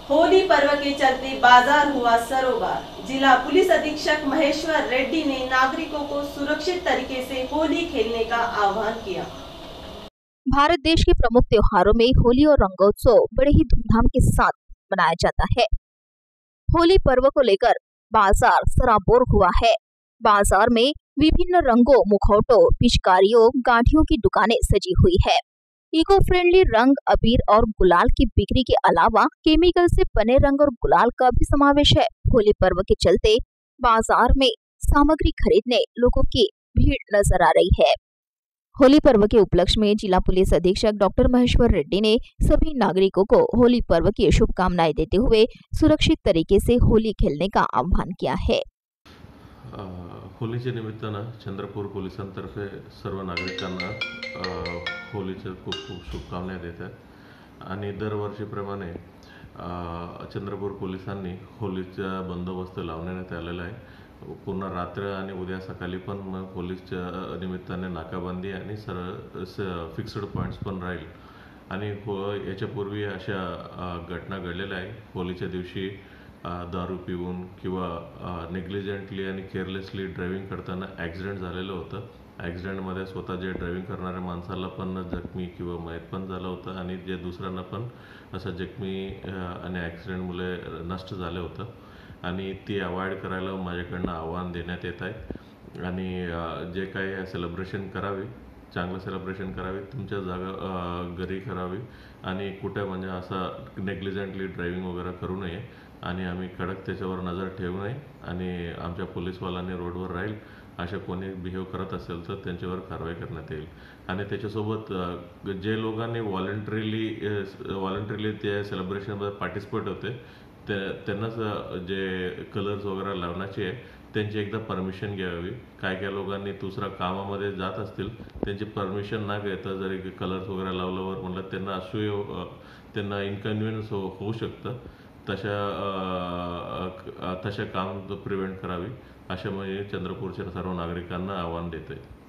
Holy पर्व के चलते बाजार हुआ सरोगार। जिला पुलिस अधीक्षक महेश्वर रेड्डी ने नागरिकों को सुरक्षित तरीके से होली खेलने का आह्वान किया। भारत देश के प्रमुख त्योहारों में होली और रंगोत्सव बड़े ही धूमधाम के साथ मनाया जाता है। होली पर्व को लेकर बाजार सराबोर हुआ है। बाजार में विभिन्न रंगों, मुखौटों, पिचकारियों, गाठियों की दुकानें सजी हुई है। इको फ्रेंडली रंग, अबीर और गुलाल की बिक्री के अलावा केमिकल से बने रंग और गुलाल का भी समावेश है। होली पर्व के चलते बाजार में सामग्री खरीदने लोगों की भीड़ नजर आ रही है। होली पर्व के उपलक्ष्य में जिला पुलिस अधीक्षक डॉक्टर महेश्वर रेड्डी ने सभी नागरिकों को होली पर्व की शुभकामनाएं देते हुए सुरक्षित तरीके से होली खेलने का आह्वान किया है। होलीच्या निमित्तानं चंद्रपूर पोलिसांतर्फे सर्व नागरिकांना होलीच्या खूप खूप शुभकामना देत आहेत आणि दरवर्षीप्रमाणे चंद्रपूर पोलिसांनी होलीचा बंदोबस्त लावण्यात आलेला आहे। पूर्ण रात्र आणि उद्या सकाळी पण पोलीसच्या निमित्ताने नाकाबंदी आणि सर्व फिक्स्ड पॉइंट्स पण राहील आणि याच्यापूर्वी अशा घटना घडलेल्या आहे। होलीच्या दिवशी दारू पिऊन किंवा नेग्लिजंटली आणि केअरलेसली ड्रायव्हिंग करताना ॲक्सिडेंट झालेलं होतं। ॲक्सिडेंटमध्ये स्वतः जे ड्रायव्हिंग करणाऱ्या माणसाला पण जखमी किंवा मयत पण झालं होतं आणि जे दुसऱ्यांना पण असं जखमी आणि ॲक्सिडेंटमुळे नष्ट झालं होतं आणि ती अवॉइड करायला माझ्याकडनं आव्हान देण्यात येत आहे आणि जे काही सेलिब्रेशन करावी, चांगलं सेलिब्रेशन करावी, तुमच्या जागा घरी करावी आणि कुठे म्हणजे असं नेग्लिजंटली ड्रायव्हिंग वगैरे करू नये आणि आम्ही कडक त्याच्यावर नजर ठेवू नये आणि आमच्या पोलीसवाल्यांनी रोडवर राहील अशा कोणी बिहेव करत असेल तर त्यांच्यावर कारवाई करण्यात येईल आणि त्याच्यासोबत जे लोकांनी व्हॉलंटरीली त्या सेलिब्रेशनमध्ये पार्टिसिपेट होते त्यांनाच जे कलर्स वगैरे लावण्याचे आहे त्यांची एकदा परमिशन घ्यावी। काय लोकांनी दुसऱ्या कामामध्ये जात असतील त्यांची परमिशन न घेता जरी कलर्स वगैरे लावल्यावर म्हणलं त्यांना त्यांना इनकन्व्हिनियन्स होऊ शकतं। तशा काम प्रिव्हेंट करावी अशा म्हणजे चंद्रपूरच्या सर्व नागरिकांना आव्हान देते।